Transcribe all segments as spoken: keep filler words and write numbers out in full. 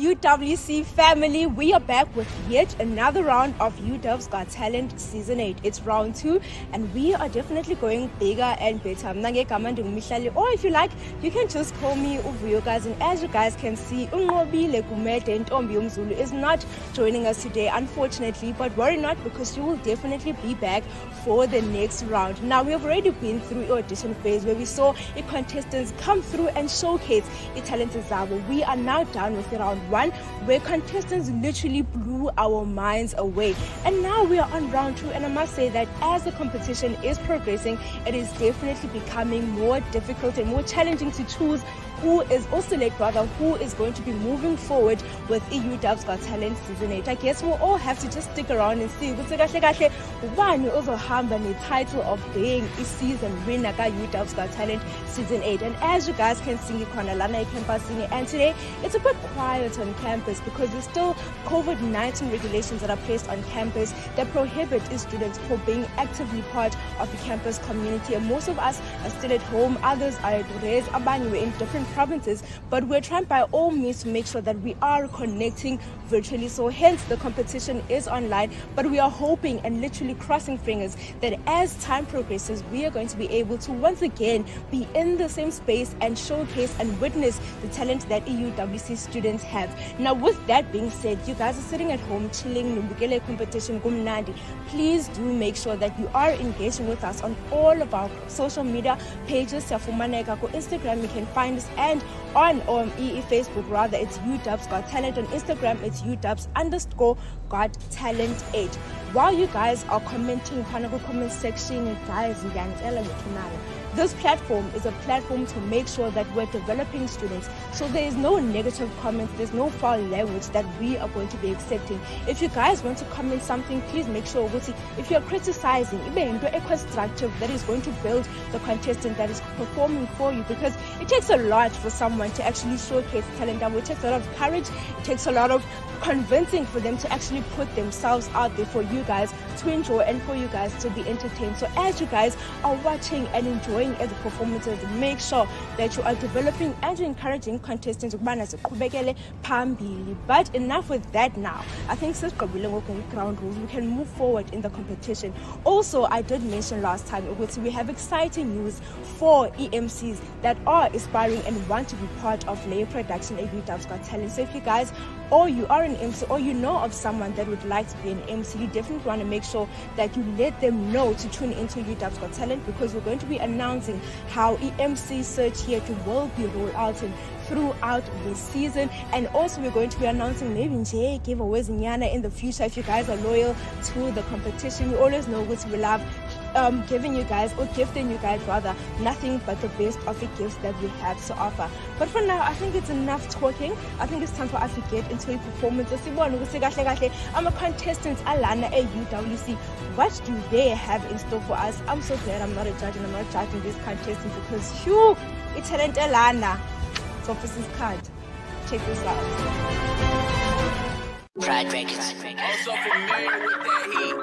U W C family, we are back with yet another round of U D U B S Got Talent Season eight. It's round two and we are definitely going bigger and better. Or if you like, you can just call me Uvuyo, guys. And as you guys can see, Ungobile Gumede and Ntombi Yomzulu is not joining us today, unfortunately, but worry not, because you will definitely be back for the next round. Now, we have already been through audition phase where we saw the contestants come through and showcase the talent zabo. We are now done with round one, where contestants literally blew our minds away, and now we are on round two. And I must say that as the competition is progressing, it is definitely becoming more difficult and more challenging to choose who is also late brother who is going to be moving forward with the U D U B S Got Talent Season eight. I guess we'll all have to just stick around and see who's the title of being a season winner ka U D U B S Got Talent Season eight. And as you guys can see, and today it's a bit quiet on campus because there's still COVID nineteen regulations that are placed on campus that prohibit students from being actively part of the campus community. And most of us are still at home, others are at Rez, Abani, in different provinces, but we're trying by all means to make sure that we are connecting virtually. So hence the competition is online, but we are hoping and literally crossing fingers that as time progresses, we are going to be able to once again be in the same space and showcase and witness the talent that U W C students have. Now, with that being said, you guys are sitting at home chilling, Numbukele competition Gumnandi. Please do make sure that you are engaging with us on all of our social media pages. Instagram, you can find us, and on um, E E Facebook, rather, it's U D U B S Got Talent. On Instagram, it's U D U B S underscore Got Talent eight. While you guys are commenting in the comment section, guys, this platform is a platform to make sure that we're developing students. So there is no negative comments, there's no foul language that we are going to be accepting. If you guys want to comment something, please make sure, if you're criticizing, constructive, that is going to build the contestant that is performing for you, because it takes a lot for someone to actually showcase talent. It takes a lot of courage, it takes a lot of convincing for them to actually put themselves out there for you guys to enjoy and for you guys to be entertained. So as you guys are watching and enjoying the performances, make sure that you are developing and encouraging contestants. But enough with that now. I think since ground rules, we can move forward in the competition. Also, I did mention last time we have exciting news for E M Cs that are aspiring and want to be part of layer production at U D U B S Got Talent. So if you guys, or you are an M C, or you know of someone that would like to be an M C, you definitely want to make sure that you let them know to tune into U D U B S Got Talent, because we're going to be announcing how E M C search here to will be rolled out in throughout the season. And also we're going to be announcing maybe giveaways in the future. If you guys are loyal to the competition, you always know what we love um giving you guys, or gifting you guys rather, nothing but the best of the gifts that we have to offer. But for now, I think it's enough talking. I think it's time for us to get into a performance. I'm a contestant Alana at U W C. What do they have in store for us? I'm so glad I'm not a judge and I'm not judging this contestant, because phew, it's talent Alana. So this is card. Check this out. Pride Records. Also familiar with that heat.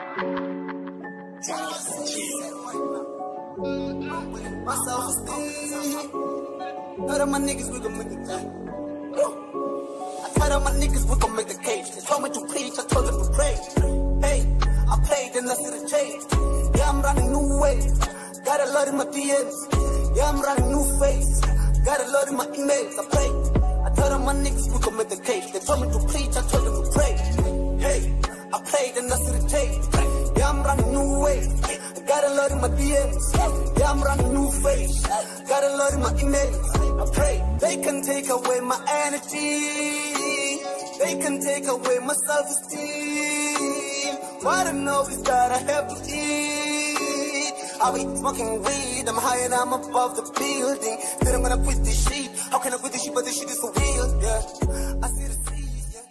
My self-esteem. Cut up my niggas, we gon' make the cake. I cut up my niggas, we gon' make the cake. They told me to preach, I told them to pray. Hey, I played and I see the change. Yeah, I'm running new ways. Got a lot in my D Ms. Yeah, I'm running new faces. Got a lot in my emails. I pray. I told them my niggas, we gon' make the cake. They told me to preach, I told them to pray. Hey, I played and I see the change. Yeah, I'm running new ways. Got a lot in my D Ms. Yeah, I'm running new face. Got a lot in my emails. I pray they can take away my energy. They can take away my self-esteem. What I know is that I have to eat. I'll be smoking weed. I'm high and I'm above the building. Then I'm gonna quit this shit. How can I quit this shit? But this shit is so real. Yeah, I see the seas. Yeah.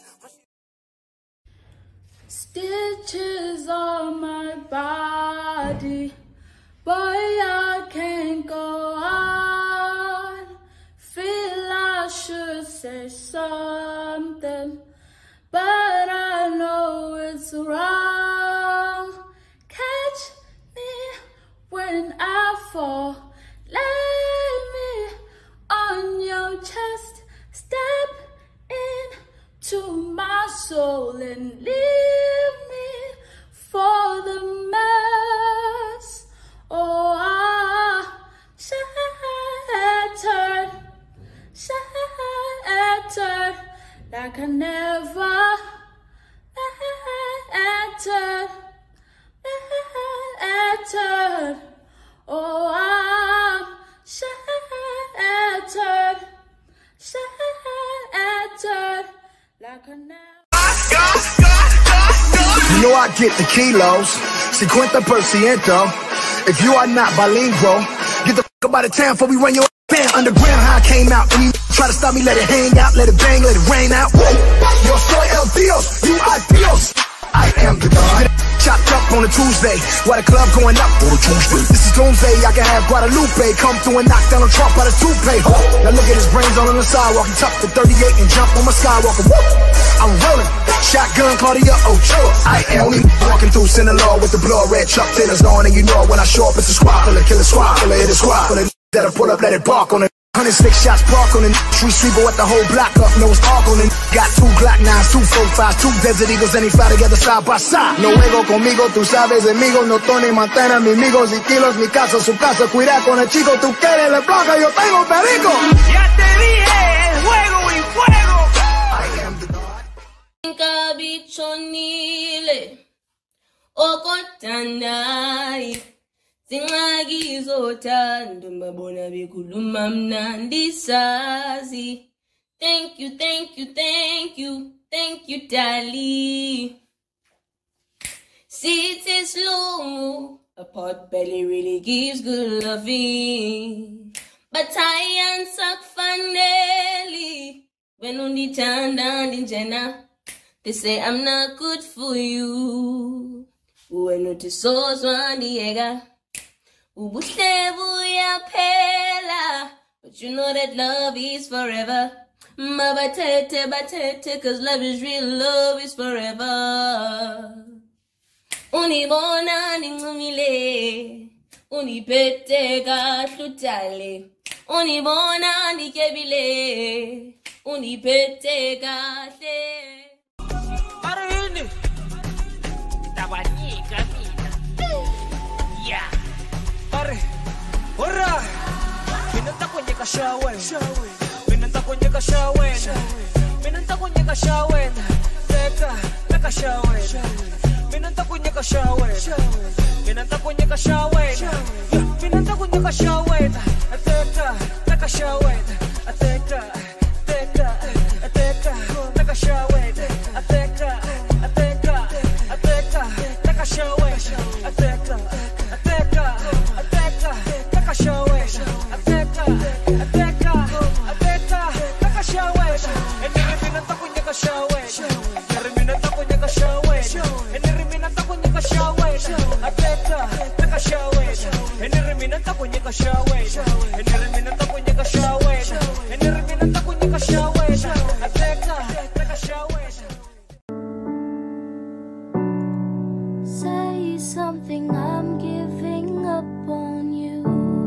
Stitches on my body, boy, I can't go on. Feel I should say something, but I know it's wrong. Catch me when I fall, lay me on your chest, step in soul and leave me for the mess. Oh, I'm shattered, shattered, like I never entered, entered. Oh, I'm shattered, shattered, like a now. You know I get the kilos, cincuenta por ciento. If you are not bilingual, get the fuck out of town before we run your band underground. How I came out, when you try to stop me, let it hang out, let it bang, let it rain out. Yo soy el Dios, you are Dios. I am the God. Chopped up on a Tuesday, while the club going up on a Tuesday. This is Doomsday, I can have Guadalupe come through and knock down a Trump out of toupee. Huh? Now look at his brains all on the sidewalk. He tucked the thirty-eight and jump on my Skywalker. Woo! I'm rolling, shotgun Claudia Ochoa. I am only walking through Sinaloa with the blood red Chuck Taylors on, and you know when I show up it's a squad full of killer squad full of hit a squad full of that'll pull up, let it bark on it. one hundred six shots park on the street sweeper with the whole block up, no it's arc on it. Got two Glock nines, two four fives, two Desert Eagles, and they fly together side by side. No juego conmigo, tú sabes, amigos, no Tony Montana, mis amigos y kilos, mi casa, su casa, cuida con el chico, tú quieres la placa, yo tengo perico. Ya te dije, juego y fuego. I am the God. Nkabichonile, okotandai. Singagi zothando mabona bekhuluma mnandi sazi. Thank you, thank you, thank you, thank you, Dali. City slow, a pot belly really gives good loving. But I am suck finally when only turn down in Jenna. They say I'm not good for you. When it is so swaniega. Ubuhle buyaphela, but you know that love is forever. Mabatete batete, cause love is real, love is forever. Unibona ningumile, unipete kahlutale. Unibona nikebile, unipete kahle. Marini, tabanika mina. Yeah. Pare, ora, minanta kwenye kashawen, minanta kwenye kashawen, minanta kwenye kashawen, teka, teka shawen, minanta kwenye kashawen, minanta kwenye kashawen, minanta kwenye kashawen, teka, teka shawen, teka, teka, teka, teka shawen, teka, teka, teka, teka shawen, teka. Show it, I take her, I take her, I take her, take a show it, and every minute I can show it, every minute I can show it, and every minute I can show it, I take her, take a show it, and every minute I can show it, and every minute I can show it, and every minute I can show it, I take her, take a show it. Say something, I'm giving up on you.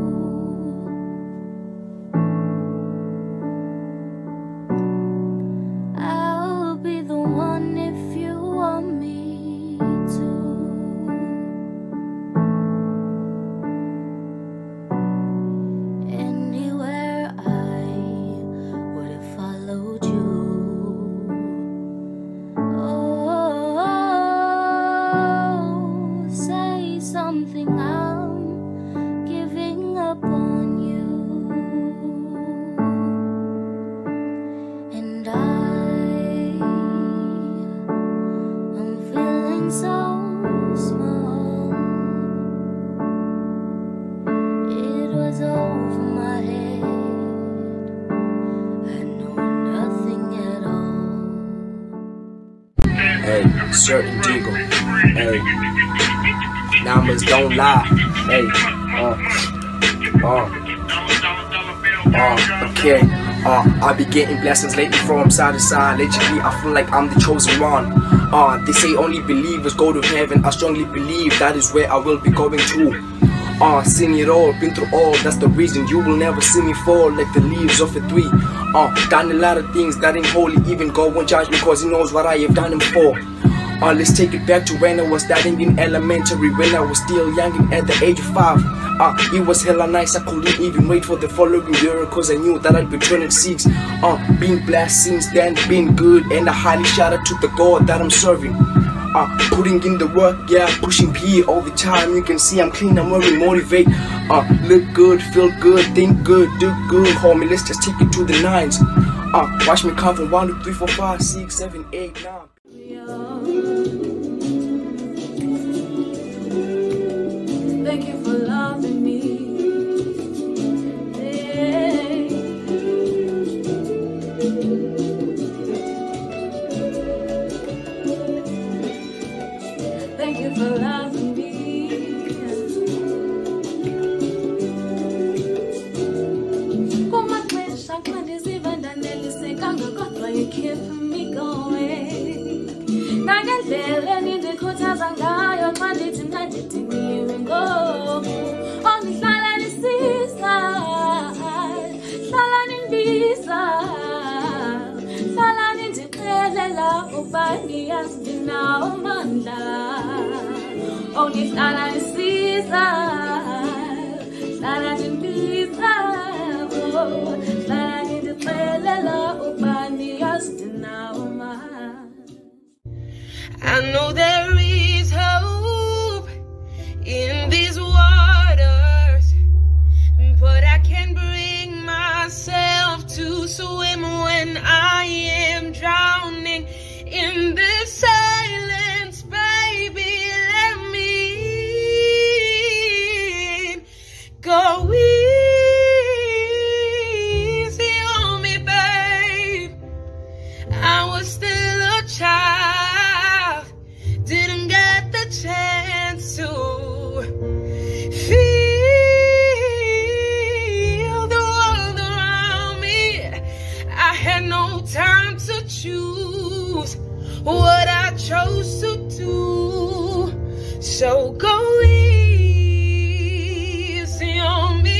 Hey, certain Diego. Hey, numbers don't lie. Hey, uh, uh, uh, okay. Uh, I be getting blessings lately from side to side. Lately, I feel like I'm the chosen one. Uh, they say only believers go to heaven. I strongly believe that is where I will be going to. Uh, seen it all, been through all, that's the reason you will never see me fall like the leaves of a tree. Uh, done a lot of things that ain't holy, even God won't judge me cause he knows what I have done him for. Uh, let's take it back to when I was studying in elementary, when I was still young and at the age of five. Uh, it was hella nice, I couldn't even wait for the following year cause I knew that I'd be turning six. Uh, been blessed since then, been good, and I highly shout out to the God that I'm serving. Uh, putting in the work, yeah, pushing P all the time. You can see I'm clean, I'm very motivated. Uh, look good, feel good, think good, do good, homie. Let's just take it to the nines. Uh, watch me count from one, two, three, four, five, six, seven, eight, nine. Thank you for loving me. Hey. Thank you for loving me. Kuma kwesha kwandiziva ndaneliseka kodwa you keep me going. Nangendlela nindikhuthaza ngayo xa ndithi ndandidiniwe ngoku. Ongihlala nisisa, hlala nindisa, hlala nindixelela uba niyazi ndinawo amandla. Ongihlala nisisa, hlala nindisa, hlala nindixelela uba niyazi ndinawo amandla. I know there is hope in these waters, but I can't bring myself to swim when I am drowning in this silence, baby. Let me in. Go easy on me, babe. I was still a child, didn't get the chance to feel the world around me. I had no time to choose what I chose to do, so go easy on me.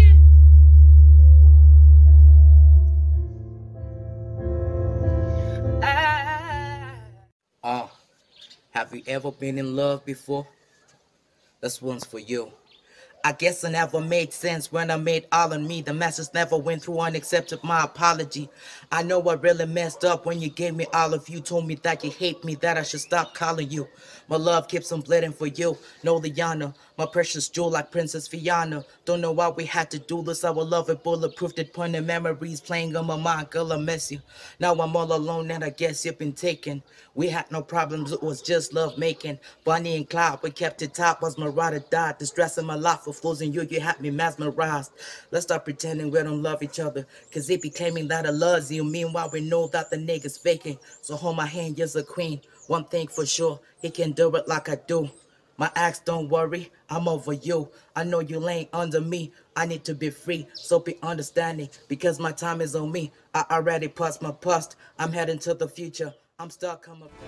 Uh, have you ever been in love before? This one's for you. I guess it never made sense when I made all of me. The message never went through unaccepted my apology. I know I really messed up when you gave me all of you. Told me that you hate me, that I should stop calling you. My love keeps on bleeding for you. No Liana, my precious jewel like Princess Fiona. Don't know why we had to do this. Our love is bulletproof. That pointing memories playing on my mind. Girl, I miss you. Now I'm all alone and I guess you've been taken. We had no problems, it was just love making. Bonnie and Clyde, we kept it top. Was my ride or die. The stress in my life for losing you, you had me mesmerized. Let's stop pretending we don't love each other, cause they be claiming that I love you. Meanwhile, we know that the nigga's faking. So hold my hand, you're the queen. One thing for sure, he can do it like I do. My ex, don't worry, I'm over you. I know you laying under me. I need to be free, so be understanding, because my time is on me. I already passed my past. I'm heading to the future. I'm stuck, I'm up there.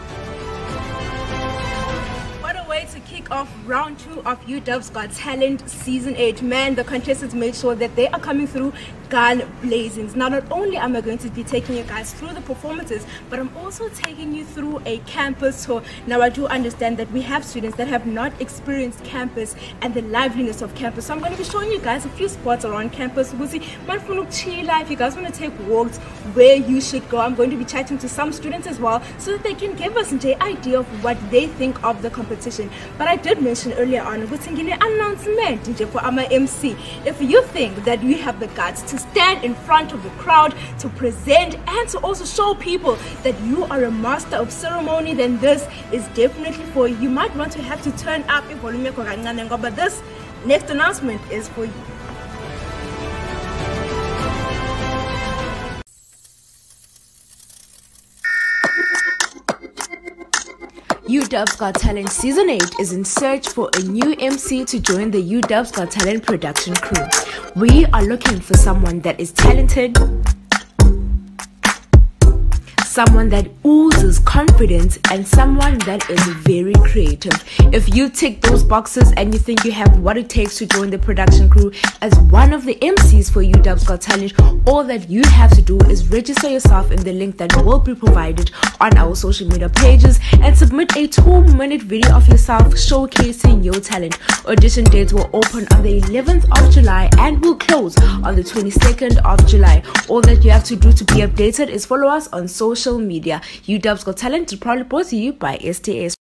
What a way to kick off round two of U D U B S Got Talent Season eight. Man, the contestants made sure that they are coming through gun blazing. Now, not only am I going to be taking you guys through the performances, but I'm also taking you through a campus tour. Now, I do understand that we have students that have not experienced campus and the liveliness of campus. So I'm going to be showing you guys a few spots around campus. We'll see, if you guys want to take walks where you should go, I'm going to be chatting to some students as well so that they can give us an idea of what they think of the competition. But I did mention earlier on, announcement for our M C. If you think that you have the guts to stand in front of the crowd, to present and to also show people that you are a master of ceremony, then this is definitely for you. You might want to have to turn up your volume, but this next announcement is for you. U D U B S Got Talent Season eight is in search for a new M C to join the U D U B S Got Talent production crew. We are looking for someone that is talented, someone that oozes confidence, and someone that is very creative. If you tick those boxes and you think you have what it takes to join the production crew as one of the M Cs for U D U B S Got Talent, all that you have to do is register yourself in the link that will be provided on our social media pages and submit a two minute video of yourself showcasing your talent. Audition dates will open on the eleventh of July and will close on the twenty-second of July. All that you have to do to be updated is follow us on social media. U D U B S Got Talent is proudly brought to you by S T S.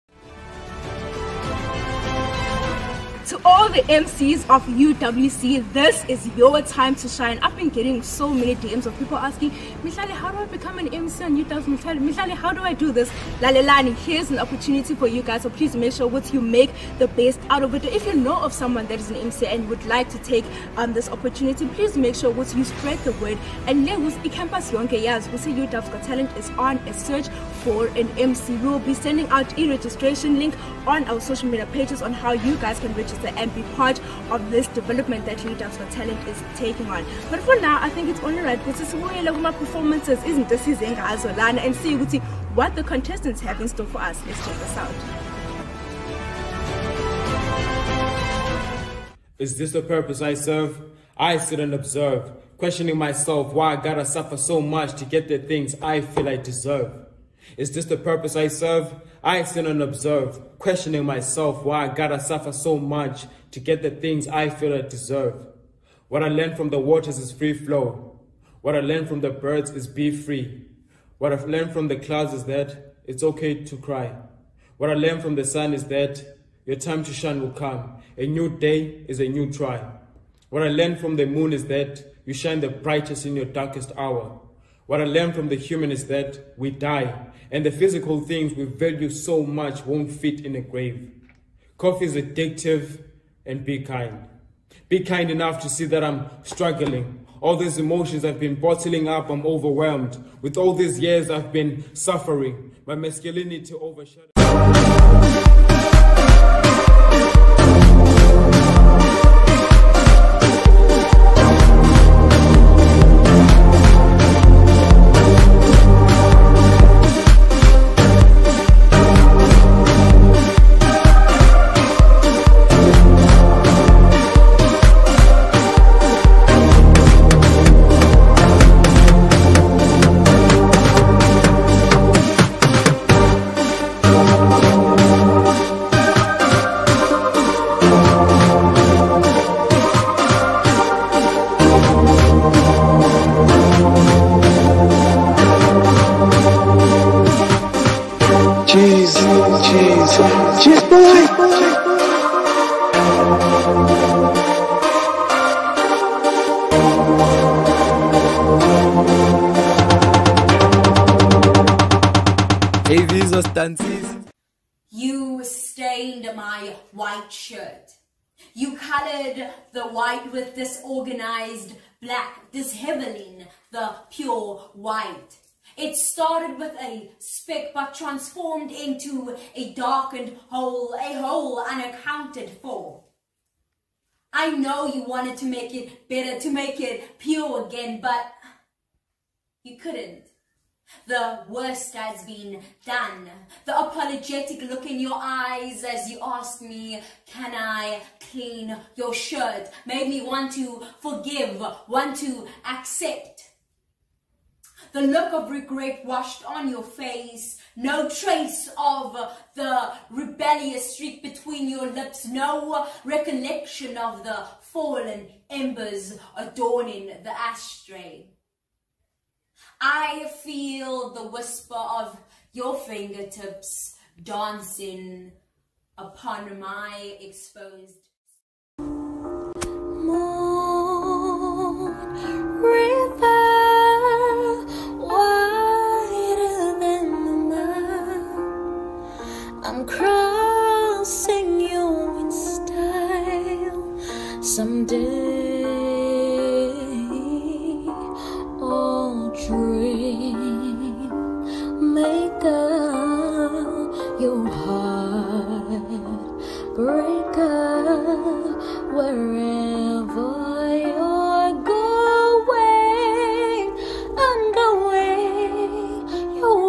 To all the M Cs of U W C, this is your time to shine. I've been getting so many D Ms of people asking, Mihlali, how do I become an M C on U W C? Mihlali, how do I do this? Lalelani, here's an opportunity for you guys, so please make sure what you make the best out of it. If you know of someone that is an M C and would like to take um this opportunity, please make sure what you spread the word. And lewis campus yonke yazi ukuthi U D U B S Got Talent is on a search for an M C. We will be sending out a registration link on our social media pages on how you guys can register and be part of this development that U D U B S Got Talent is taking on. But for now, I think it's only right because my performances isn't this is and see what the contestants have in store for us. Let's check this out. Is this the purpose I serve? I sit and observe, questioning myself why I gotta suffer so much to get the things I feel I deserve. Is this the purpose I serve? I sit and observe, questioning myself why I gotta suffer so much to get the things I feel I deserve. What I learned from the waters is free flow. What I learned from the birds is be free. What I've learned from the clouds is that it's okay to cry. What I learned from the sun is that your time to shine will come. A new day is a new try. What I learned from the moon is that you shine the brightest in your darkest hour. What I learned from the human is that we die, and the physical things we value so much won't fit in a grave. Coffee is addictive, and be kind. Be kind enough to see that I'm struggling. All these emotions I've been bottling up, I'm overwhelmed. With all these years I've been suffering, my masculinity overshadowed. Cheese, cheese, cheese boy. Hey, these are stances. You stained my white shirt. You colored the white with disorganized black, disheveling the pure white. It started with a speck but transformed into a darkened hole, a hole unaccounted for. I know you wanted to make it better, to make it pure again, but you couldn't. The worst has been done. The apologetic look in your eyes as you asked me, can I clean your shirt, made me want to forgive, want to accept. The look of regret washed on your face, no trace of the rebellious streak between your lips, no recollection of the fallen embers adorning the ashtray. I feel the whisper of your fingertips dancing upon my exposed Moon river, wider than the mine. I'm crossing you in style someday. Oh, dream maker, your heart breaker, wherever you're going, I'm going your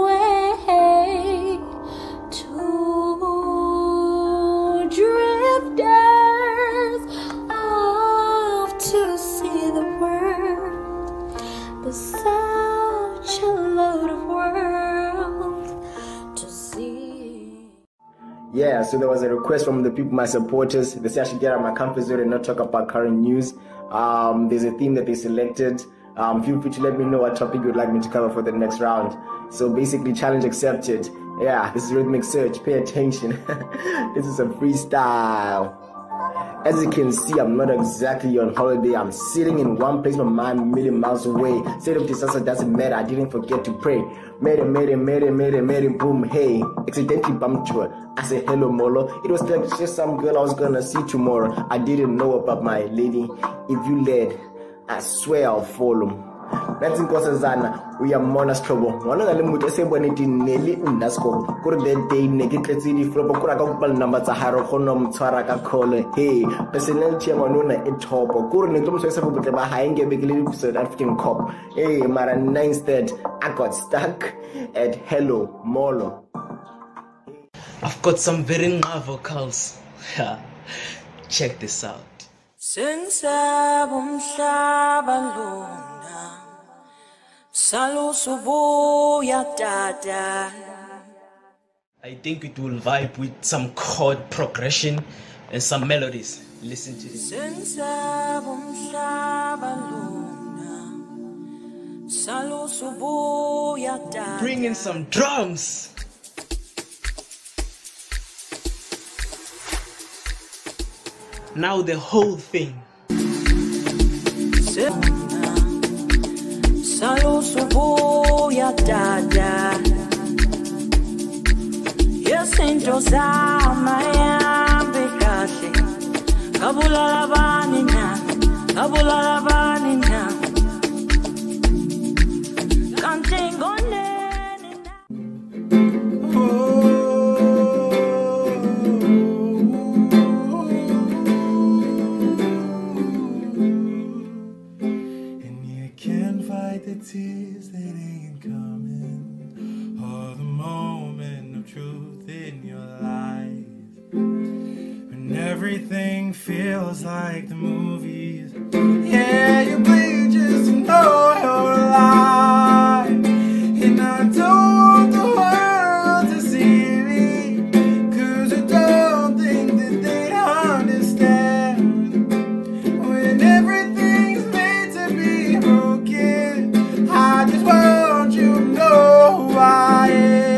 yeah, so there was a request from the people, my supporters. They said I should get out of my comfort zone and not talk about current news. Um, there's a theme that they selected. Um, feel free to let me know what topic you'd like me to cover for the next round. So basically, challenge accepted. Yeah, this is Rhythmic Search. Pay attention. This is a freestyle. As you can see, I'm not exactly on holiday. I'm sitting in one place, my mind a million miles away. State of disaster doesn't matter. I didn't forget to pray. Made it, made it, made it, made it, made it, boom, hey. Accidentally bumped to her. I said, hello, Molo. It was like just some girl I was gonna see tomorrow. I didn't know about my lady. If you led, I swear I'll follow. That's in Kosazana. We are Mona's trouble. One of the limit is when it in Nelly in Nasco. Could that day negative city flop or Kuraka number Sahara Honum Taraka Cole. Hey, personal chairman a top or couldn't come to yourself with a high and get big little South African cop. Hey, Mara instead, I got stuck at Hello Molo. I've got some very nice vocals. Check this out. I think it will vibe with some chord progression and some melodies. Listen to this. Bring in some drums. Now the whole thing. Yes, into sama yambe kahle. Kabula labani na, kabula labani na. Kantengo nene na. And you can't fight the tears that ain't coming, or the moment of truth in your life, when everything feels like the movies. Yeah, you bleed just to know you're alive, and I told the world to see me, cause I don't think that they'd understand when everything's made to be broken. I just want you to know who I am.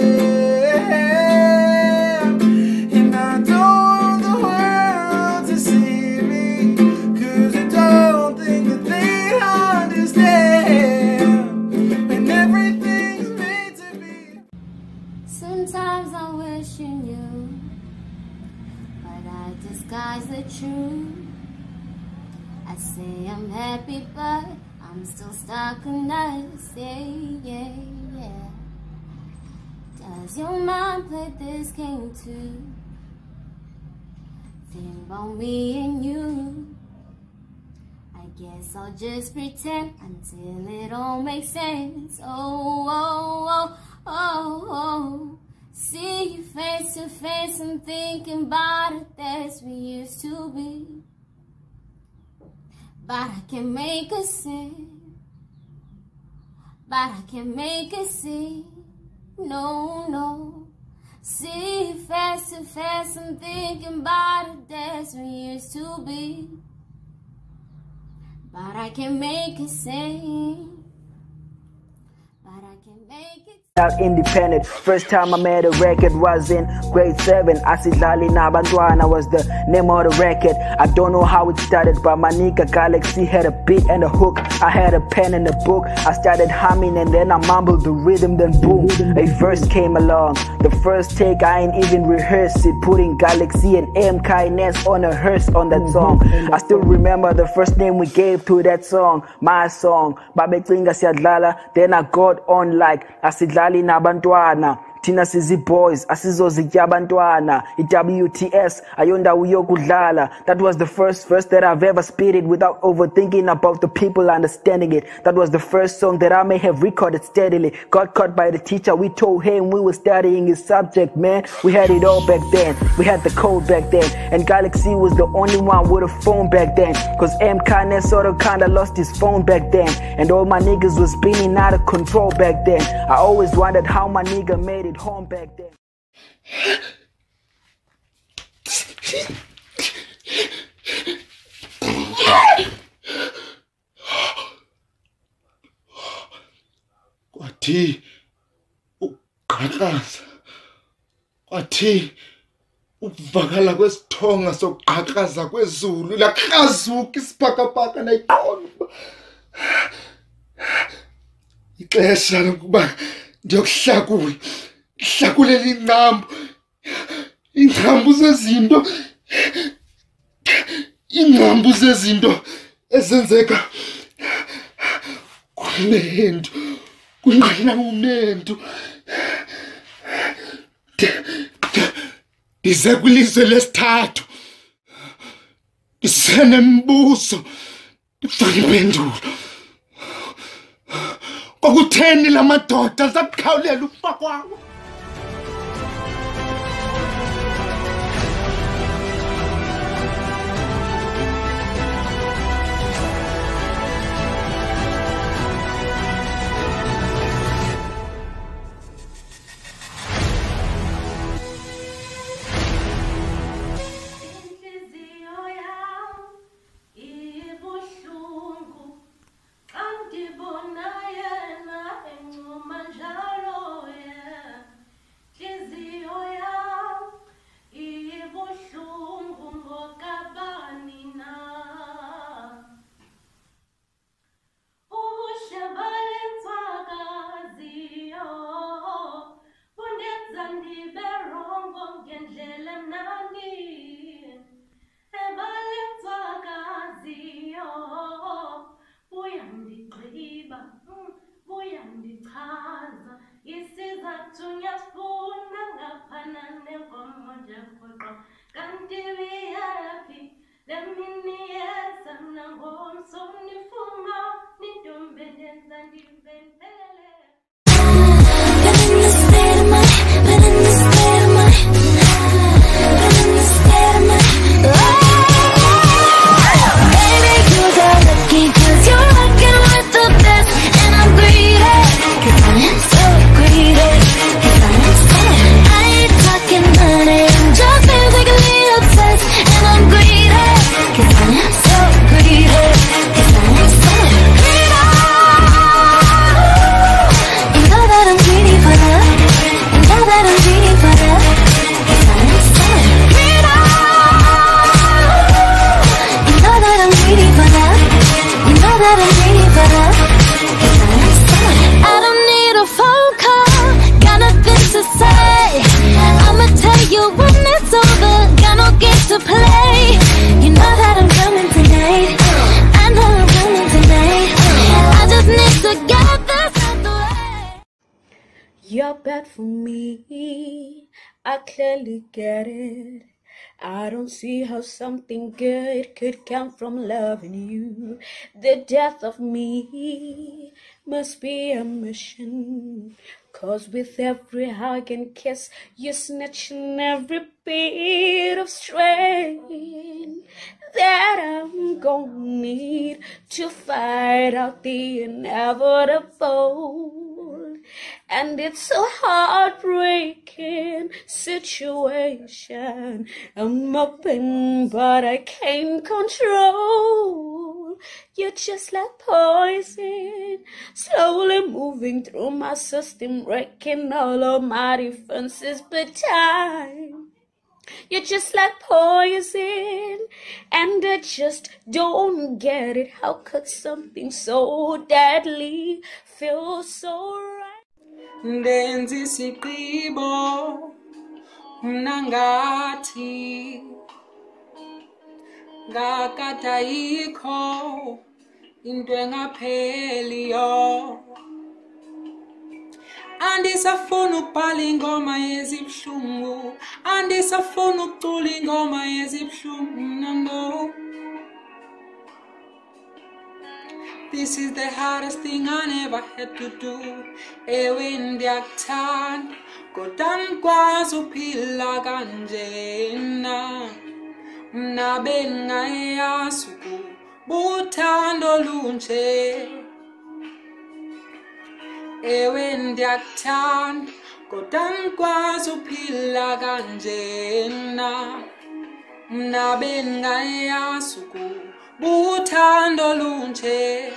Sometimes I wish you knew, but I disguise the truth. I say I'm happy, but I'm still stuck in us. Yeah, yeah, yeah. Does your mind play this game too? Think about me and you. I guess I'll just pretend until it all makes sense. Oh, oh, oh, oh, oh. See you face to face and thinking about it as we used to be. But I can make a scene, but I can make a scene. No, no. See you face to face and thinking about it as we used to be. But I can make a scene, but I can make it. Independent. First time I made a record was in grade seven. Asidlali Nabantwana was the name of the record. I don't know how it started, but my nigga Galaxy had a beat and a hook. I had a pen and a book. I started humming and then I mumbled the rhythm, then boom, a verse came along. The first take I ain't even rehearsed it, putting Galaxy and M Kindness on a hearse on that song. I still remember the first name we gave to that song, my song. Babetlinga Siadlala. Then I got on like Asidlali Nabantwana. Tina sizi boys, asizozitya abantwana. I-W T S, ayondawo yokudlala. That was the first verse that I've ever spitted without overthinking about the people understanding it. That was the first song that I may have recorded steadily. Got caught by the teacher, we told him we were studying his subject, man. We had it all back then, we had the code back then. And Galaxy was the only one with a phone back then. Cause M Kane sort of kinda lost his phone back then. And all my niggas was spinning out of control back then. I always wondered how my nigga made it home back then. Kwathi uqhaqhaza. Kwathi ukuvakala kwesithonga sokuqhaqhaza kwezulu lakrazuka isibhakabhaka nayiqondo. Ixesha lokuba ndiyokuhlakula. Hlakulela ingcambu. Ingcambu zezinto. Ingcambu zezinto ezenzeka kunento. Kunqina unento. Ndize kwilizwe lesithathu. Ndisenembuzo. Ndifuna impendulo. Kwakutheni la madoda zakukhawulela ukufa kwawo? You're bad for me, I clearly get it. I don't see how something good could come from loving you. The death of me must be a mission, 'cause with every hug and kiss you're snatching every bit of strength that I'm gonna need to fight out the inevitable. And it's a heartbreaking situation. I'm open, but I can't control. You're just like poison, slowly moving through my system, breaking all of my defenses. But time, you're just like poison, and I just don't get it. How could something so deadly feel so right? Ndenzi siqibo mnangati ngakata ikho into engapheliyo andisafuna ukubhala ingoma yezibhlungu andisafuna ukucula ingoma yezibhlungu no. This is the hardest thing I never had to do. Ewe ndiyakuthanda kodwa ngikwazi uphila kanjena. Mna bengayazi ukuba uthando lunje. Ewe ndiyakuthanda kodwa ngikwazi uphila kanjena. mna bengayazi uthando lunje.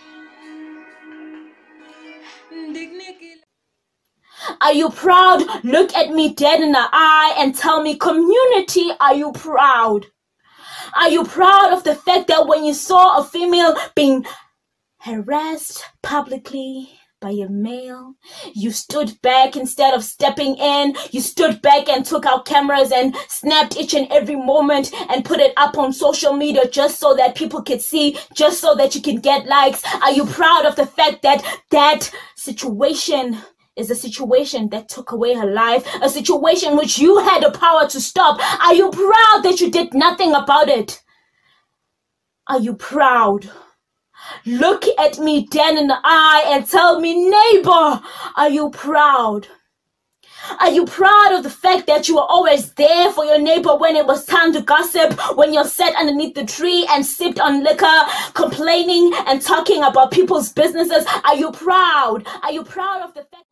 Are you proud? Look at me dead in the eye and tell me, community, are you proud? Are you proud of the fact that when you saw a female being harassed publicly by a male, you stood back instead of stepping in? You stood back and took out cameras and snapped each and every moment and put it up on social media just so that people could see, just so that you can get likes. Are you proud of the fact that that situation is a situation that took away her life, a situation which you had the power to stop? Are you proud that you did nothing about it? Are you proud? Look at me dead in the eye and tell me, neighbor, are you proud? Are you proud of the fact that you were always there for your neighbor when it was time to gossip, when you sat underneath the tree and sipped on liquor, complaining and talking about people's businesses? Are you proud? Are you proud of the fact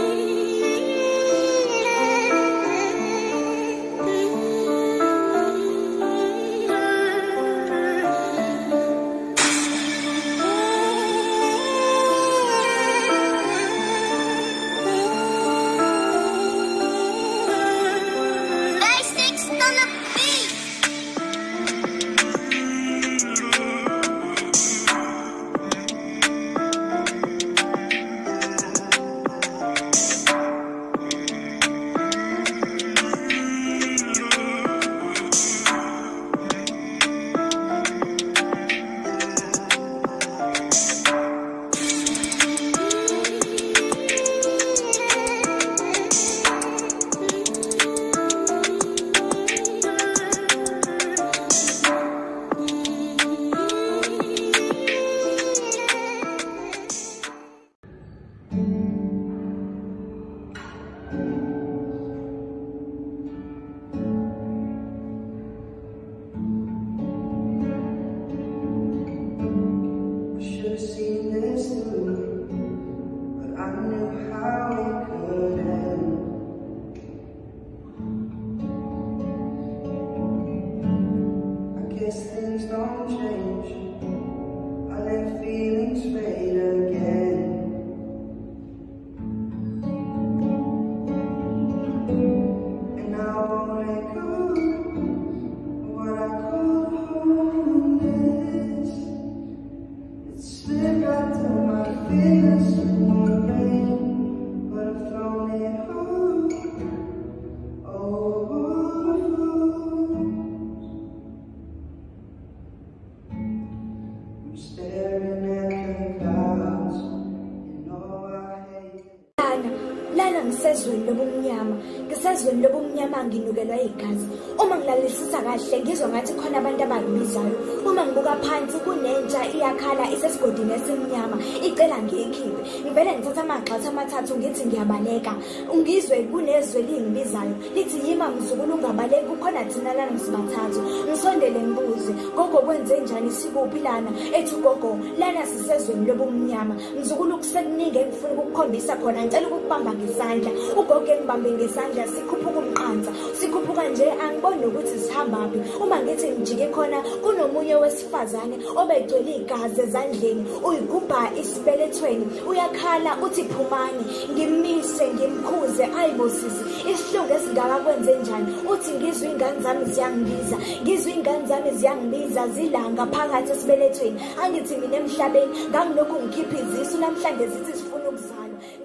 ngisezweni lobumnyama ngisezweni lobumnyama nginukelwa igazi uma ngilalisisa kahle ngizwa ngathi khona abantu abangibizayo uma ngibuka phansi kunentsha iyakhala isesigodini esimnyama icela ngiyikhiphe ngivele ngithatha amagxathu amathathu ngithi ngiyabaleka ungizwe kunezwe lingibizayo lithi yima mzukulu ungabaleki kukhona thina lana ngisibathathu ngisondele ngibuze gogo kwenze njani sikuphi lana ethi gogo lana sisezweni lobumnyama mzukulu kusekuningi engifuna ukukukhombisa khona ngicela ukukubamba ngesandla ugogo engibambe ngesandla sikhuphuka umqanza sikhuphuka nje angiboni ukuthi sihambaphi uma ngithi ngijike khona kunomunye wesifazane obegcwele igazi ezandleni uyigubha isibelethweni uyakhala uthi phumani ngimise ngimkhuze ayibosisi isihlungu esingaka kwenze njani uthi ngizwe ingane zami ziyangibiza ngizwe ingane zami ziyangibiza zilanga phakathi esibelethweni angithi mina emhlabeni ngangilokhu ngikhipha izisu namhlanje zithi sifuna ukuzalwa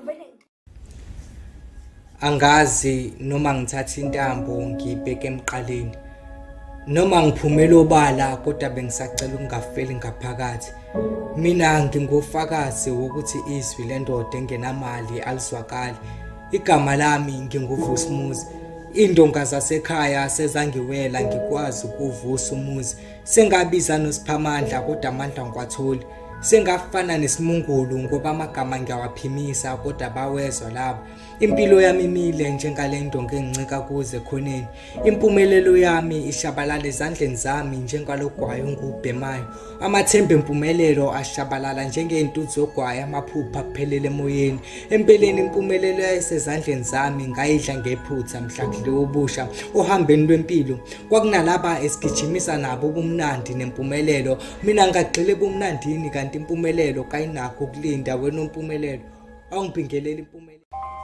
angazi noma ngithatha intambo ngibeke emqaleni noma ngiphumela obala kodwa bengisacela ukungafeli ngaphakathi mina ngingofakazi wokuthi izwi lendoda engenamali alizwakali igama lami nginguvusa umuzi indonga zasekhaya sezangiwela ngikwazi ukuvusa umuzi sengabiza nosiphamandla kodwa amandla ngikwatholi sengafana nesimungulu ngoba amagama ngiyawaphimisa kodwa bawezwa labo Impilo yami imile njengale ndonga engincika kuze khoneni. Impumelelo yami ishabalala ezandleni zami njengalogwayo ngubhemayo. Amathemba empumelelo ashabalala njengentuthu zogwayo amaphupha kuphelele emoyeni. Empeleni impumelelo yayisezandleni zami ngayidla ngephutha mhla kudliwa ubusha ohambeni lwempilo. Kwakunalaba esigijimisa nabo ubumnandi nempumelelo. Mina ngagxile ebumnandini kanti impumelelo kayinakho ukulinda wena umpumelelo. Awungibingeleli impumelelo.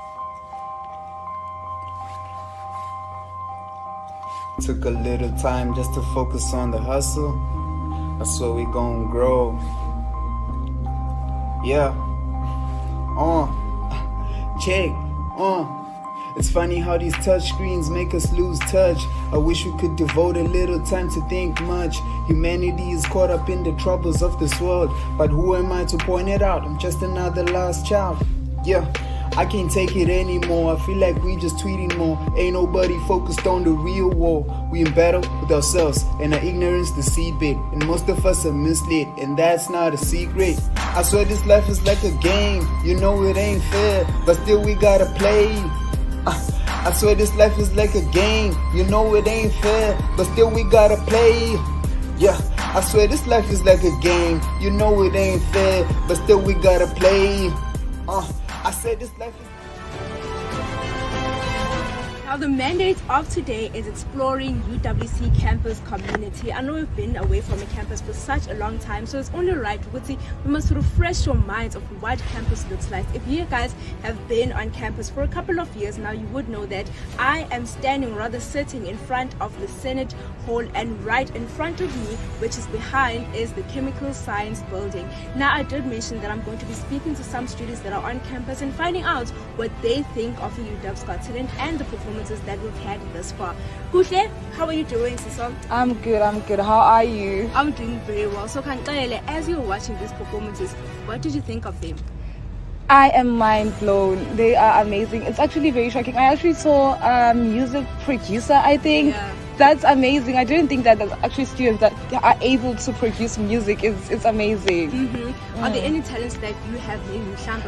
Took a little time just to focus on the hustle. I swear we gon' grow. Yeah. Uh. Check. Uh. It's funny how these touch screens make us lose touch. I wish we could devote a little time to think much. Humanity is caught up in the troubles of this world. But who am I to point it out? I'm just another lost child. Yeah. I can't take it anymore. I feel like we just tweeting more. Ain't nobody focused on the real war. We in battle with ourselves and our ignorance the seedbed. And most of us are misled, and that's not a secret. I swear this life is like a game. You know it ain't fair, but still we gotta play. uh, I swear this life is like a game. You know it ain't fair, but still we gotta play. Yeah, I swear this life is like a game. You know it ain't fair, but still we gotta play. uh, I said this life is... Now the mandate of today is exploring U W C campus community. I know we've been away from a campus for such a long time, so it's only right we must refresh your minds of what campus looks like. If you guys have been on campus for a couple of years now, you would know that I am standing, rather sitting in front of the Senate Hall, and right in front of me, which is behind, is the Chemical Science building. Now I did mention that I'm going to be speaking to some students that are on campus and finding out what they think of the U D U B S Got Talent and the performance that we've had thus far. Kuhle, how are you doing, Siso? I'm good, I'm good. How are you? I'm doing very well. So Kankalele, as you were watching these performances, what did you think of them? I am mind blown. They are amazing. It's actually very shocking. I actually saw a music producer, I think. Yeah. That's amazing. I didn't think that there's actually students that are able to produce music. It's, it's amazing. Mm-hmm. Mm. Are there any talents that you have maybe?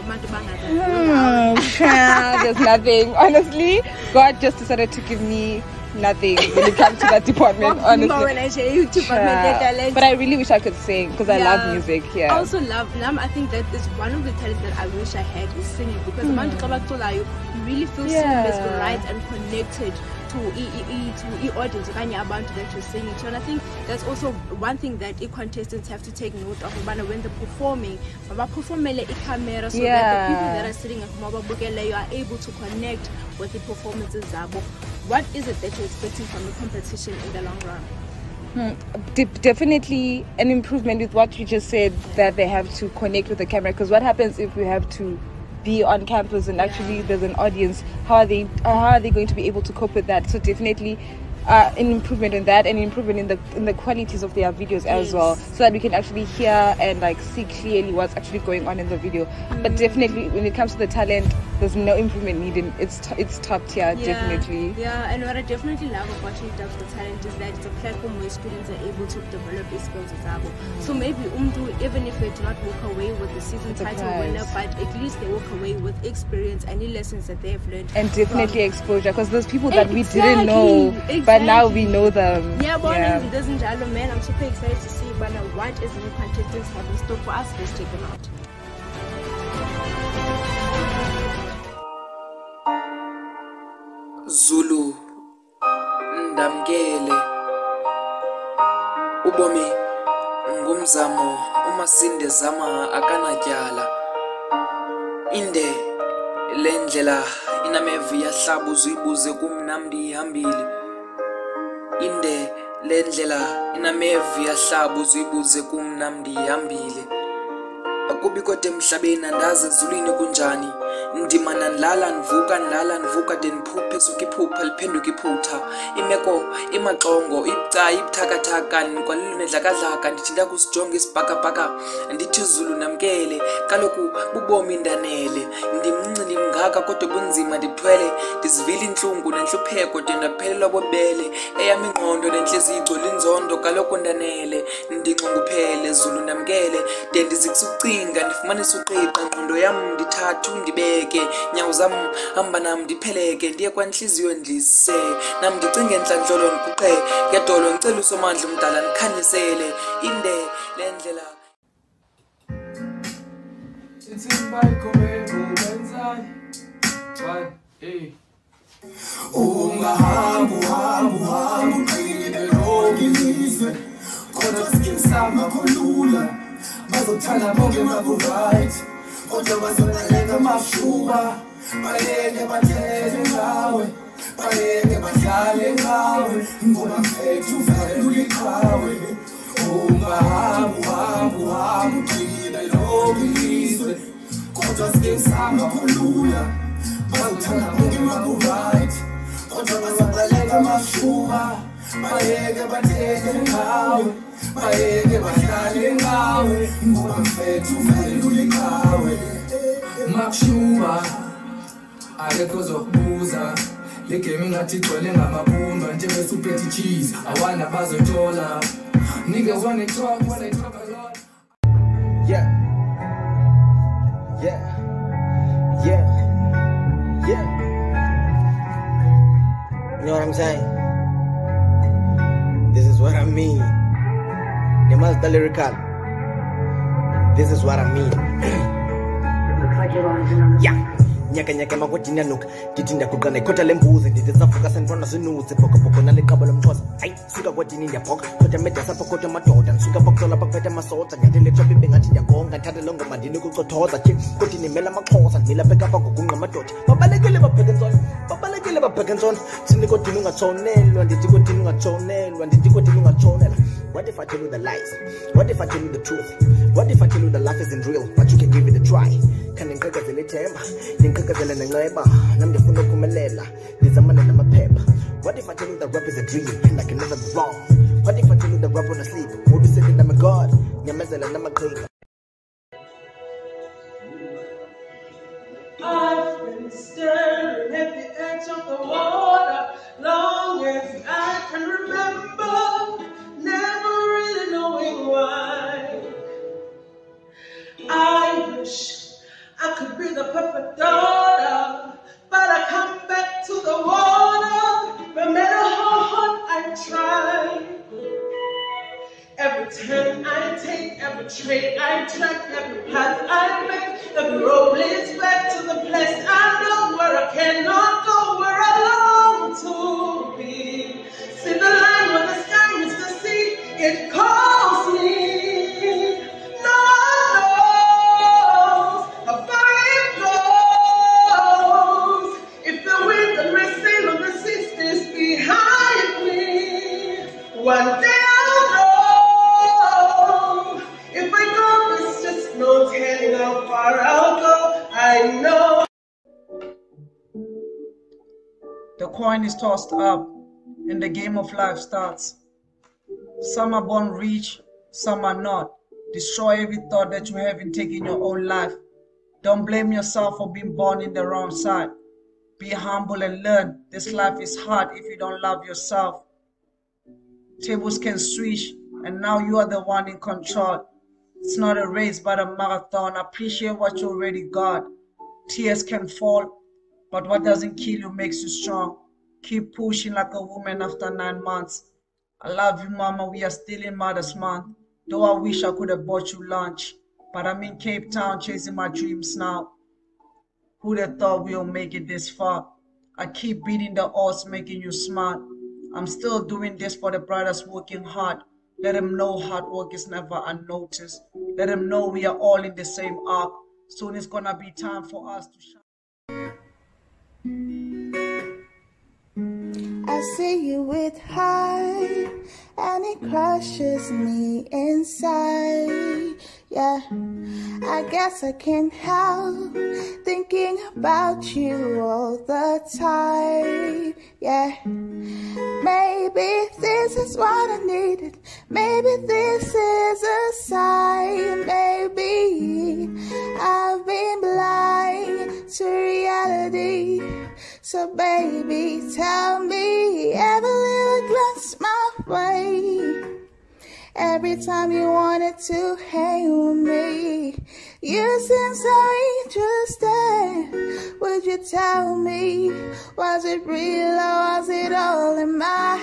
Mm, there's nothing. Honestly, God just decided to give me nothing when it comes to that department, honestly. Yeah. But I really wish I could sing because I yeah. love music. Yeah. I also love Lam. I think that is one of the talents that I wish I had is singing, because mm. you really feel yeah. so mesmerized and connected to e e to e audience about that you're singing to. And I think that's also one thing that e contestants have to take note of when they're performing. Performing camera, so yeah. that the people that are sitting at home, you are able to connect with the performances. What is it that you're expecting from the competition in the long run? Hmm. De definitely an improvement with what you just said, that they have to connect with the camera. Because what happens if we have to be on campus and actually yeah. there's an audience? How are they? Uh, how are they going to be able to cope with that? So definitely uh, an improvement in that, and an improvement in the in the qualities of their videos yes. as well, so that we can actually hear and like see clearly what's actually going on in the video. Mm. But definitely, when it comes to the talent, there's no improvement needed. It's t it's top tier, yeah. definitely. Yeah, and what I definitely love about U D U B S Got Talent is that it's a platform where students are able to develop their skills as well. So maybe umdu, even if they do not walk away with the season title winner, but at least they walk away with experience and the lessons that they have learned. And definitely from exposure, because there's people that exactly. we didn't know, exactly. but now we know them. Yeah, but yeah. it doesn't jalo, man. I'm super excited to see but what is the new contestants have in store for us. Let's check them out. Zulu ndamkele ubomi ngumzamo umasinde zama akanatyala inde lendlela inamevi yahlabu zibuze kumnamdi ihambile inde lendlela inamevi yahlabu zibuze kumnamdi ihambile akubikho emhlabeni andaze ezulwini kunjani ndimana ndlala ndivuka ndlala ndivuka de ndiphuphe suka iphupha liphenduka iphutha imeko imaxongo ibucayi ibuthakathaka ndikwalilo nedlakadlaka ndithi ndakusijonga isibhakabhaka ndithi Zulu namkele kaloku bubomi ndanele ndimncili ngaka kodwa bunzima ndithwele ndizivile intlungu nenhlupheko de ndaphelelwa bobele eyami ingqondo nenhliziyo igcwele inzondo kaloku ndanele ndinxunguphele phezulu ndamkele de ndizikucinga ndifumanisa uqiqa ngqondo yam ndithathu ndibeke nyawo zam hamba nam ndipheleke ndiye kwanhliziyo ndlise nam ndicinge enhlanhlolo ndiguqe ngedolo ngicela usomandla umdala ndikhanyisele inde le ndlela ungahambi uhambi uhambi uqine lonke ilizwe kodwa sikimsama khulula bazothanda bonke maku-right kodwa bazobaleka mashuba bayeke bathethe ngawe bayeke badlale ngawe ngoba mfethu uvelula iqhawe ungahambi uhambi uhambi uqine lonke ilizwe kodwa sikimsama khulula bazothanda bonke maku-right kodwa bazobaleka mashuba bayeke bathethe ngawe bayeke badlale ngawe ngoba mfethu uvelula iqhawe makushuba akekho zokubuza le game ngathi igcwele ngamabumba njengesupeti cheese awana bazotola niggas wanna talk when they talk a lot. Yeah, yeah, yeah, yeah. You know what I'm saying? This is what I mean. Nimas the lyrical. This is what I mean. Yeah. Nyaka nyaka makwajina nuka Titinda kugana ikota lembuzi Ndizafuka sentwana zinuzi Poko poko na lekaba lemchosa Ay, suka kwa jini ndia poka Kota meta sapa kota matoda Nsuka paksola pakpeta masota Nyatele chopi benga tindia konga Tate longa mandini kukotoza Chik koti ni mela makosa Nila peka pako kunga matoti Babalekele ba pekenzon Babalekele ba pekenzon Siniko tinunga chonelwa Nditiko tinunga chonelwa Nditiko tinunga chonelwa. What if I tell you the lies? What if I tell you the truth? What if I tell you the life isn't real, but you can give it a try? Can ngikaka zile temba, ngikaka zile nengeba, namdefuna kumelela, nizamana na mapepa. What if I tell you that rap is a dream and I can never be wrong? What if I tell you that rap wanna sleep? Would you say that I'm a god? Nyamezela na magrika. I've been staring at the edge of the water long as I can remember, never really knowing why. I wish I could be the perfect daughter, but I come back to the water, no matter how hard I try. Every turn I take, every train I track, every path I make, every road leads back to the place I know, where I cannot go, where I long to be. See the line where the sky meets the sea, it calls me. No one knows how far it goes. If the wind that may sail on the sea stays behind me, one day I'll know. If I go, there's just no telling how far I'll go. I know. The coin is tossed up and the game of life starts. Some are born rich, some are not. Destroy every thought that you have in taking your own life. Don't blame yourself for being born in the wrong side. Be humble and learn. This life is hard if you don't love yourself. Tables can switch and now you are the one in control. It's not a race but a marathon. Appreciate what you already got. Tears can fall, but what doesn't kill you makes you strong. Keep pushing like a woman after nine months. I love you, mama. We are still in Mother's Month. Though I wish I could have bought you lunch, but I'm in Cape Town chasing my dreams now. Who'd have thought we'll make it this far? I keep beating the odds, making you smart. I'm still doing this for the brothers working hard. Let them know hard work is never unnoticed. Let them know we are all in the same arc. Soon it's gonna be time for us to shine. I see you with her, and it crushes me inside. Yeah, I guess I can't help thinking about you all the time. Yeah, maybe this is what I needed. Maybe this is a sign. Maybe I've been blind to reality. So baby, tell me every little glance my way. every time you wanted to hang with me. You seem so interested. Would you tell me, was it real or was it all in my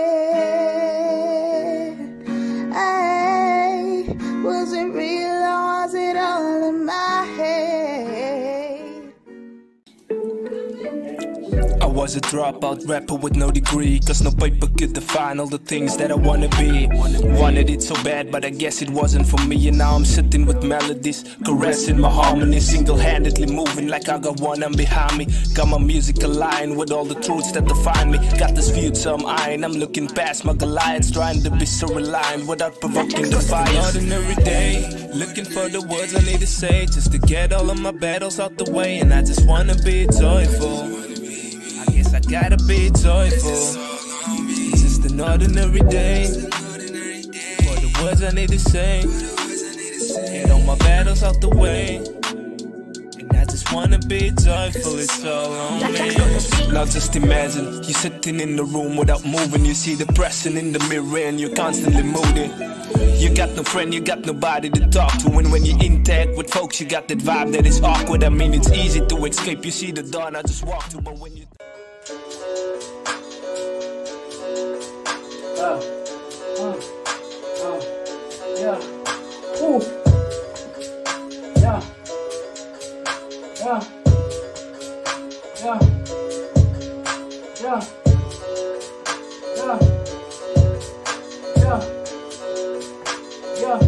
head? Hey, was it real or was it all in my head? I was a dropout rapper with no degree, cause no paper could define all the things that I wanna be. Wanted it so bad, but I guess it wasn't for me. And now I'm sitting with melodies, caressing my harmony, single-handedly moving like I got one and behind me. Got my music aligned with all the truths that define me. Got this future I'm eyeing, I'm looking past my Goliaths, trying to be so reliant without provoking the fire. Ordinary day, looking for the words I need to say, just to get all of my battles out the way. And I just wanna be joyful, I gotta be joyful. It's just an ordinary day, for the words I need to say, get all my battles out the way. And I just wanna be joyful, it's all on me. Now just imagine, you're sitting in the room without moving. You see the pressing in the mirror and you're constantly moving. You got no friend, you got nobody to talk to. And when you interact with folks, you got that vibe that is awkward. I mean, it's easy to escape. You see the dawn, I just walk to, but when you Uh, uh, uh, yeah. Ooh. Yeah. Yeah. Yeah. Yeah. Yeah. Yeah. Yeah.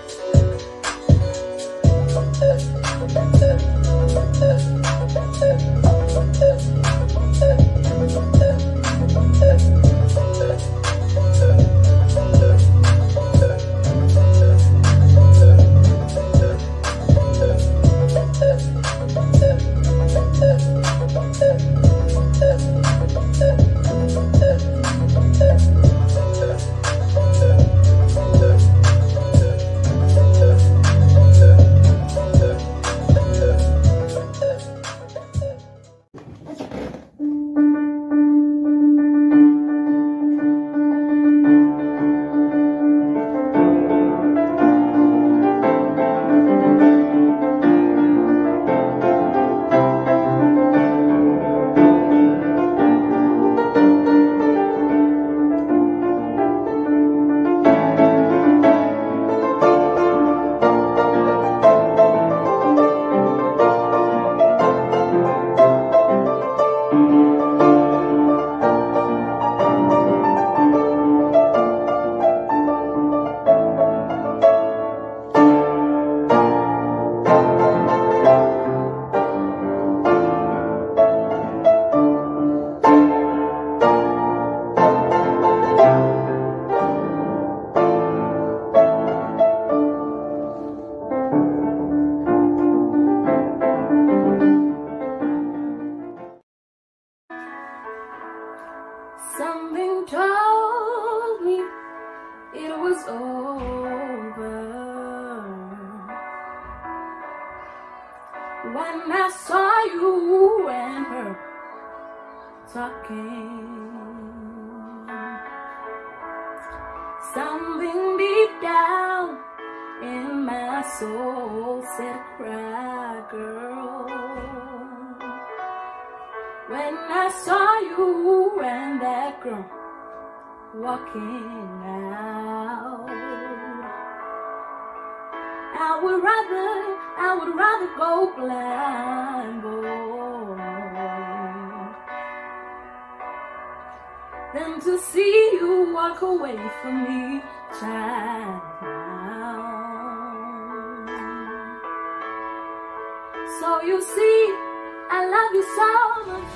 Something told me it was over when I saw you and her talking. Something deep down in my soul said, cry, girl. When I saw you and that girl walking out, I would rather, I would rather go blindfold than to see you walk away from me, child. So you see, I love you so much.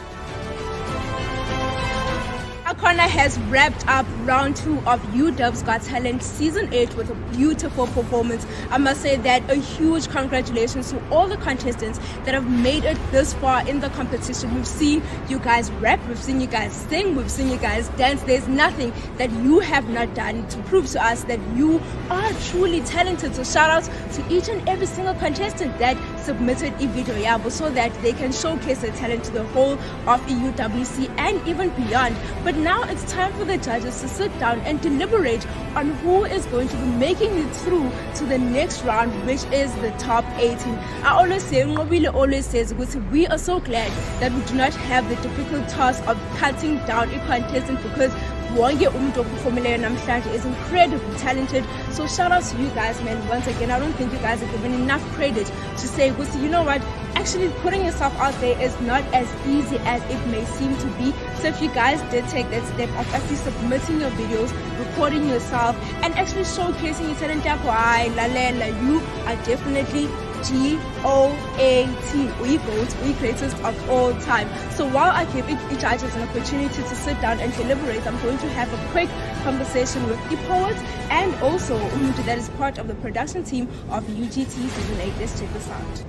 Akona has wrapped up round two of U D U B S Got Talent Season eight with a beautiful performance. I must say that a huge congratulations to all the contestants that have made it this far in the competition. We've seen you guys rap, we've seen you guys sing, we've seen you guys dance. There's nothing that you have not done to prove to us that you are truly talented. So shout out to each and every single contestant that submitted a video yabo so that they can showcase their talent to the whole of the U W C and even beyond. But now it's time for the judges to sit down and deliberate on who is going to be making it through to the next round, which is the top eighteen. I always say, Ngobile always says, we are so glad that we do not have the difficult task of cutting down a contestant, because wonke umuntu ophumeleleyo namhlanje is incredibly talented. So shout out to you guys, man. Once again, I don't think you guys are given enough credit to say, you know what, actually putting yourself out there is not as easy as it may seem to be. So if you guys did take that step of actually submitting your videos, recording yourself, and actually showcasing your talent, you are definitely G O A T, we GOAT, we greatest of all time. So while I give each judges an opportunity to sit down and deliberate, I'm going to have a quick conversation with the poets and also Umuntu that is part of the production team of U G T Season eight. Let's check this out.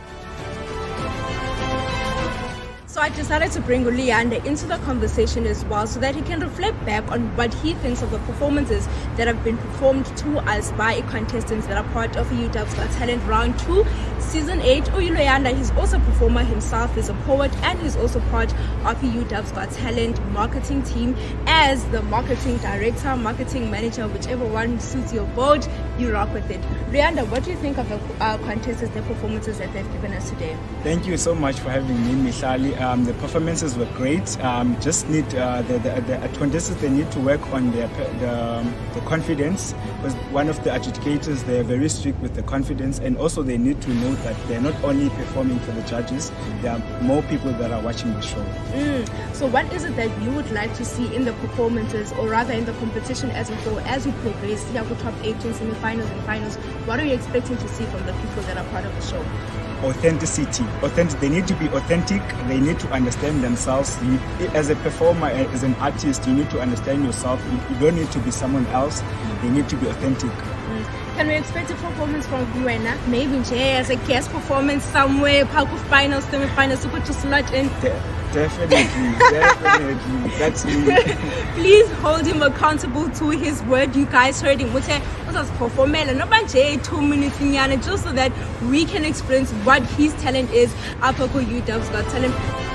So I decided to bring Ulianda into the conversation as well, so that he can reflect back on what he thinks of the performances that have been performed to us by contestants that are part of U D U B S Got Talent Round two, Season eight. Ulianda, he's also a performer himself, he's a poet, and he's also part of the U D U B S Got Talent marketing team as the marketing director, marketing manager, whichever one suits your boat, you rock with it. Ulianda, what do you think of the uh, contestants, the performances that they've given us today? Thank you so much for having me, Mihlali. Um, the performances were great. Um, just need uh, the, the, the contestants, they need to work on their the, um, the confidence, because one of the adjudicators, they're very strict with the confidence, and also they need to know that they're not only performing for the judges, there are more people that are watching the show. Mm. So what is it that you would like to see in the performances, or rather in the competition as a whole, as we progress here to top eighteen, semi-finals and finals? What are you expecting to see from the people that are part of the show? Authenticity. Authentic. They need to be authentic. They need to understand themselves. You, as a performer, as an artist, you need to understand yourself. You, you don't need to be someone else. They need to be authentic. Mm. Can we expect a performance from you and not maybe as a guest performance somewhere, Park of Finals, semi-finals, to put your slot in? De definitely, definitely. That's me. Please hold him accountable to his word. You guys heard him. What's perform two minutes just so that we can experience what his talent is. Apako U D U B S Got Talent.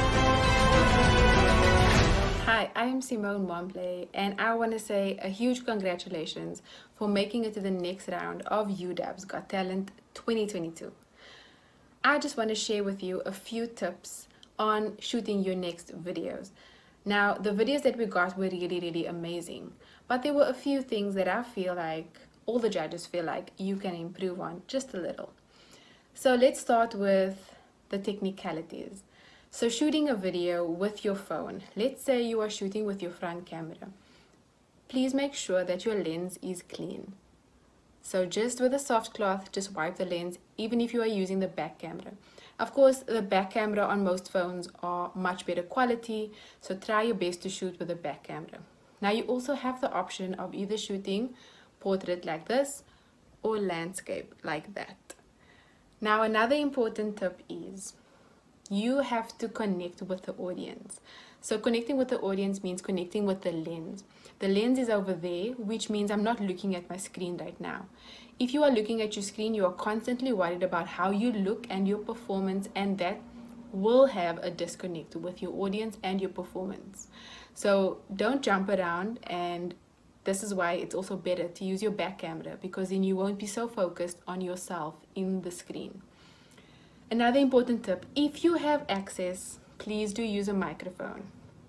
Hi, I'm Simone Wampley, and I want to say a huge congratulations for making it to the next round of U D U B S Got Talent twenty twenty-two. I just want to share with you a few tips on shooting your next videos. Now, the videos that we got were really, really amazing, but there were a few things that I feel like all the judges feel like you can improve on just a little. So let's start with the technicalities. So shooting a video with your phone, let's say you are shooting with your front camera, please make sure that your lens is clean. So just with a soft cloth, just wipe the lens, even if you are using the back camera. Of course, the back camera on most phones are much better quality, so try your best to shoot with the back camera. Now you also have the option of either shooting portrait like this or landscape like that. Now another important tip is you have to connect with the audience. So connecting with the audience means connecting with the lens. The lens is over there, which means I'm not looking at my screen right now. If you are looking at your screen, you are constantly worried about how you look and your performance, and that will have a disconnect with your audience and your performance. So don't jump around, and this is why it's also better to use your back camera, because then you won't be so focused on yourself in the screen. Another important tip, if you have access, please do use a microphone.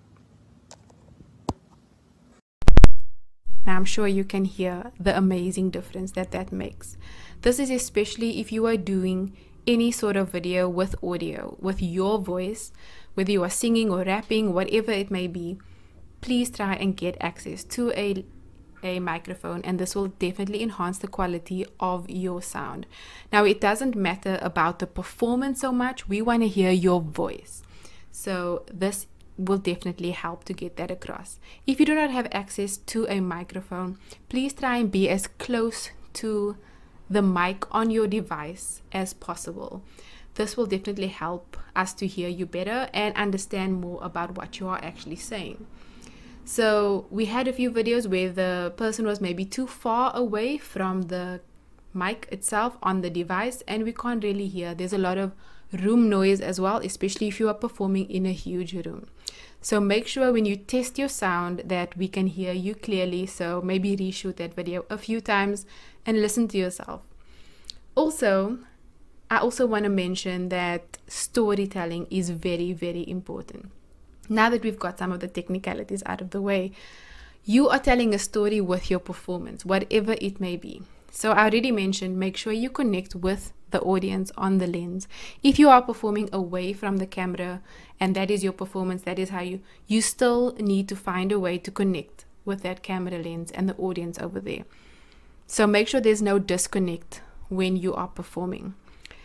Now I'm sure you can hear the amazing difference that that makes. This is especially if you are doing any sort of video with audio, with your voice, whether you are singing or rapping, whatever it may be. Please try and get access to a a microphone, and this will definitely enhance the quality of your sound. Now, it doesn't matter about the performance so much, we want to hear your voice. So this will definitely help to get that across. If you do not have access to a microphone, please try and be as close to the mic on your device as possible. This will definitely help us to hear you better and understand more about what you are actually saying. So we had a few videos where the person was maybe too far away from the mic itself on the device, and we can't really hear. There's a lot of room noise as well, especially if you are performing in a huge room. So make sure when you test your sound that we can hear you clearly. So maybe reshoot that video a few times and listen to yourself. Also, I also want to mention that storytelling is very, very important. Now that we've got some of the technicalities out of the way, you are telling a story with your performance, whatever it may be. So I already mentioned, make sure you connect with the audience on the lens. If you are performing away from the camera and that is your performance, that is how you, you still need to find a way to connect with that camera lens and the audience over there. So make sure there's no disconnect when you are performing.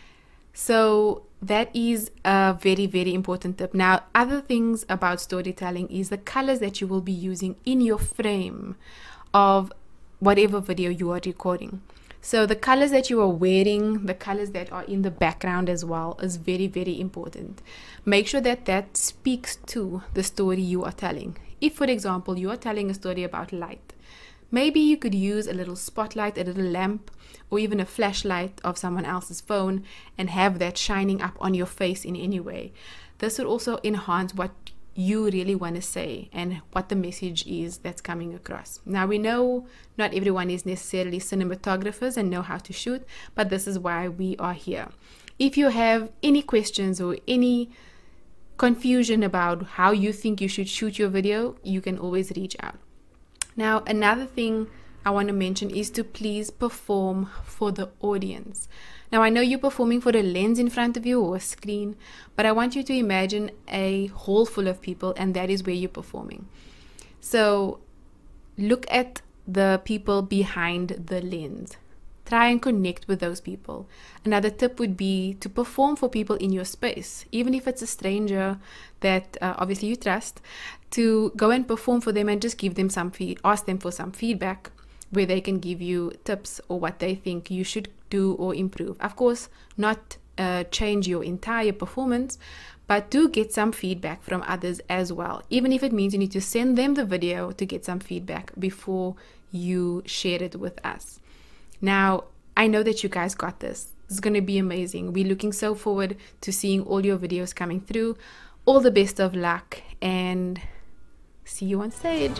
So that is a very, very important tip. Now, other things about storytelling is the colors that you will be using in your frame of whatever video you are recording. So the colors that you are wearing, the colors that are in the background as well is very, very important. Make sure that that speaks to the story you are telling. If, for example, you are telling a story about light, maybe you could use a little spotlight, a little lamp, or even a flashlight of someone else's phone and have that shining up on your face in any way. This would also enhance what you really want to say and what the message is that's coming across. Now, we know not everyone is necessarily cinematographers and know how to shoot, but this is why we are here. If you have any questions or any confusion about how you think you should shoot your video, you can always reach out. Now, another thing I want to mention is to please perform for the audience. Now, I know you're performing for a lens in front of you or a screen, but I want you to imagine a hall full of people, and that is where you're performing. So look at the people behind the lens. Try and connect with those people. Another tip would be to perform for people in your space, even if it's a stranger that uh, obviously you trust, to go and perform for them and just give them some feed, ask them for some feedback where they can give you tips or what they think you should do or improve. Of course, not uh, change your entire performance, but do get some feedback from others as well, even if it means you need to send them the video to get some feedback before you share it with us. Now, I know that you guys got this. It's going to be amazing. We're looking so forward to seeing all your videos coming through. All the best of luck and see you on stage.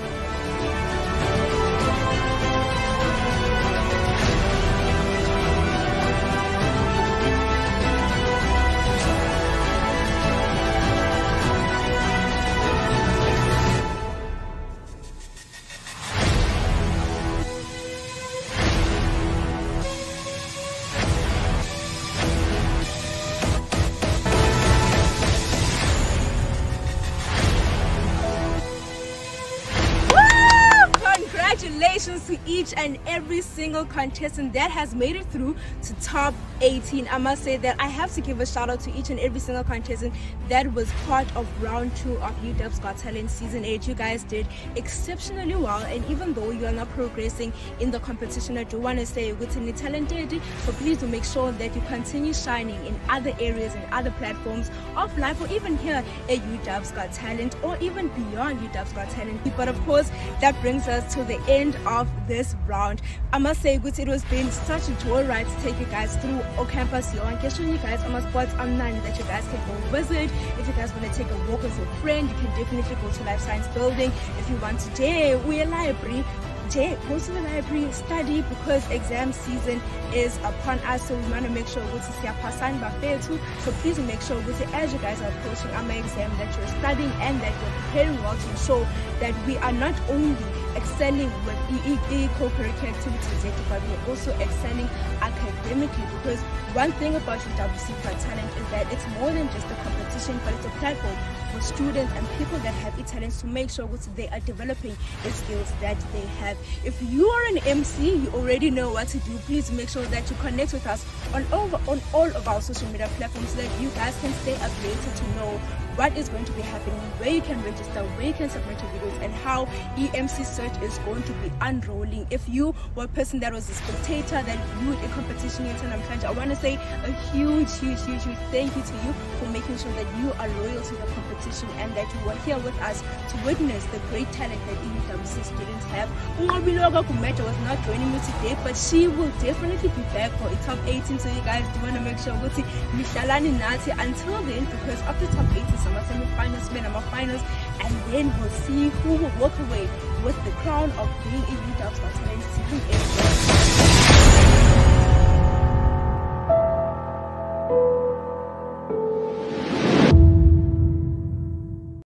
Congratulations to each and every single contestant that has made it through to top eighteen. I must say that I have to give a shout out to each and every single contestant that was part of round two of U D U B S Got Talent season eight. You guys did exceptionally well, and even though you are not progressing in the competition, I do want to say you're talented, so please do make sure that you continue shining in other areas and other platforms of life, or even here at U D U B S Got Talent, or even beyond U D U B S Got Talent. But of course, that brings us to the end of this round. I must say it was been such a joyride to take you guys through our campus here and get you guys on my spots online that you guys can go visit. If you guys want to take a walk with your friend, you can definitely go to Life Science Building. If you want to day we're a library, day go to the library, study, because exam season is upon us, so we want to make sure we see a person by fair too. So please make sure we as you guys are approaching our exam that you're studying and that you're preparing well to ensure that we are not only excelling with co-curricular activities, but we're also excelling academically, because one thing about U D U B S Got Talent is that it's more than just a competition, but it's a platform for students and people that have the talents to make sure they are developing the skills that they have. If you are an M C, you already know what to do. Please make sure that you connect with us on over on all of our social media platforms so that you guys can stay updated to know what is going to be happening, where you can register, where you can submit your videos, and how E M C search is going to be unrolling. If you were a person that was a spectator, that viewed a competition in Namhlanje, I want to say a huge, huge, huge, huge thank you to you for making sure that you are loyal to the competition and that you were here with us to witness the great talent that E U W C students have. Ungabiloga Kumeta was not joining me today, but she will definitely be back for a top eighteen. So you guys do want to make sure ukuthi nishalani nathi until then, because after top eighteen, some semi-finals, finals, and then we'll see who will walk away with the crown of being a U D U B S season eight.